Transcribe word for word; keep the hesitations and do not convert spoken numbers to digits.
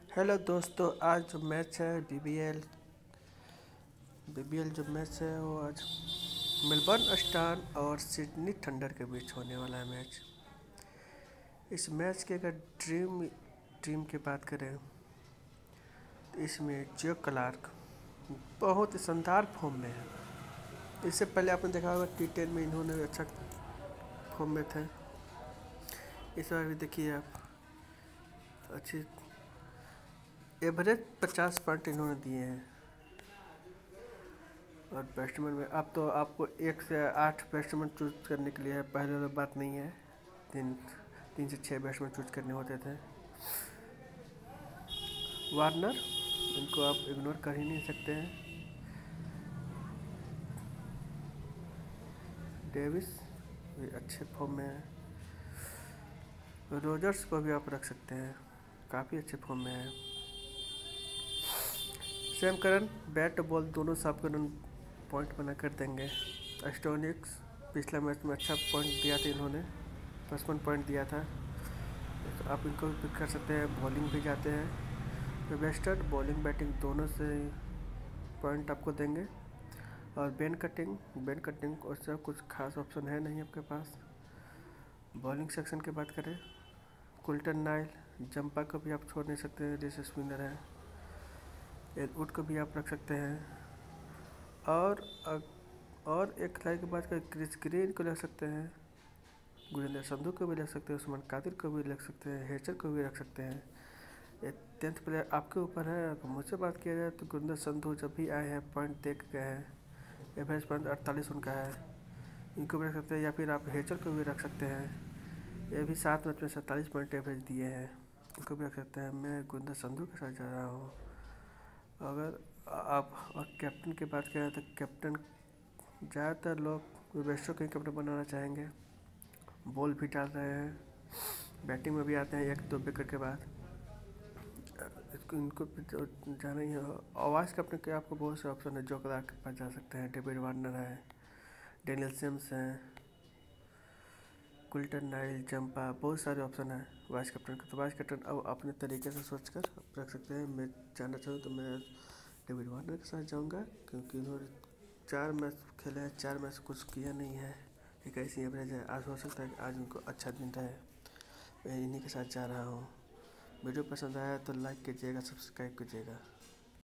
Hello दोस्तों, आज जो मैच है बीबीएल बीबीएल जो मैच है वो आज मेलबर्न स्टार और सिडनी थंडर के बीच होने वाला है मैच। इस मैच के अगर ड्रीम टीम की बात करें तो इसमें जो क्लार्क बहुत ही शानदार फॉर्म में है। इससे पहले आपने देखा होगा टी टेन में इन्होंने अच्छा फॉर्म में थे। इस बार भी देखिए आप, अच्छी एवरेज पचास पॉइंट इन्होंने दिए हैं। और बैट्समैन में अब तो आपको एक से आठ बैट्समैन चूज करने के लिए है, पहले वाली बात नहीं है। तीन तीन से छः बैट्समैन चूज करने होते थे। वार्नर, इनको आप इग्नोर कर ही नहीं सकते हैं। डेविस भी अच्छे फॉर्म में है। रोजर्स को भी आप रख सकते हैं, काफ़ी अच्छे फॉर्म में है। सैम करन बैट बॉल दोनों से आपको रन पॉइंट बना कर देंगे। एस्टोनिक्स पिछला मैच में अच्छा पॉइंट दिया था, इन्होंने पचपन पॉइंट दिया था, तो आप इनको भी पिक कर सकते हैं। बॉलिंग भी जाते हैं। वेस्टर्न बॉलिंग बैटिंग दोनों से पॉइंट आपको देंगे। और बेन कटिंग बेन कटिंग उससे कुछ खास ऑप्शन है नहीं आपके पास। बॉलिंग सेक्शन की बात करें, कुल्टन नाइल, जंपा को भी आप छोड़ नहीं सकते हैं, जैसे स्पिनर है। एडवुड को भी आप रख सकते हैं। और और एक खिलाड़ी की बात करें, क्रिस ग्रीन को रख सकते हैं, गुरिंदर संधू को भी रख सकते हैं, उस्मान कादिर को भी रख सकते हैं, हेचर को भी रख सकते हैं। ये टेंथ प्लेयर आपके ऊपर है। अगर मुझसे बात किया जाए तो गुरिंदर संधू जब भी आए हैं पॉइंट देख गए हैं, एवरेज पॉइंट अड़तालीस उनका है, इनको भी रख सकते हैं। या फिर आप हेचर को भी रख सकते हैं, ये भी सात मैच में सैंतालीस पॉइंट एवरेज दिए हैं, इनको भी रख सकते हैं। मैं गुरिंदर संधू के साथ जा रहा हूँ। अगर आप और कैप्टन की बात करें तो कैप्टन ज़्यादातर लोग वेस्टो को ही कैप्टन बनाना चाहेंगे। बॉल भी डाल रहे हैं, बैटिंग में भी आते हैं एक दो विकेट के बाद। इसको इनको जाना ही है। आवाज़ कैप्टन के आपको बहुत से ऑप्शन है, जो क्लार्क के पास जा सकते हैं। डेविड वार्नर है, डेनियल सिम्स हैं, कुल्टन नाइल, जंपा, बहुत सारे ऑप्शन है वाइस कैप्टन का। तो वाइस कैप्टन अब अपने तरीके से सोच कर रख सकते हैं। मैं जाना चाहूँ तो मैं डेविड वार्नर के साथ जाऊँगा, क्योंकि उन्होंने चार मैच खेले हैं, चार मैच कुछ किया नहीं है, एक ऐसी एवरेज है। आज हो सकता है कि आज उनको अच्छा दिन रहे। मैं इन्हीं के साथ जा रहा हूँ। वीडियो पसंद आया तो लाइक कीजिएगा, सब्सक्राइब कीजिएगा।